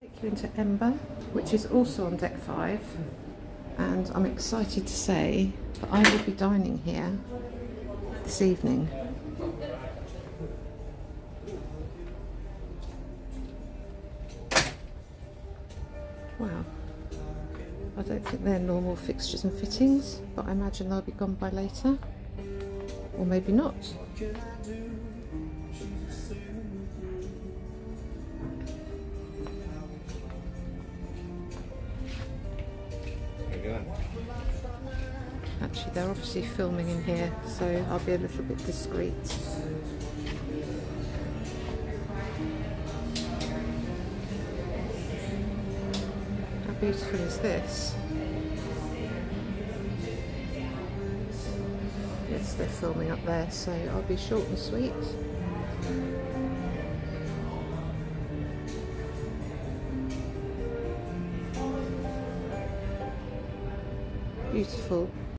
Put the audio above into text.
Take you into Ember, which is also on deck 5, and I'm excited to say that I will be dining here this evening. Wow, I don't think they're normal fixtures and fittings, but I imagine they'll be gone by later, or maybe not. Actually, they're obviously filming in here, so I'll be a little bit discreet. How beautiful is this? Yes, they're filming up there, so I'll be short and sweet. Beautiful.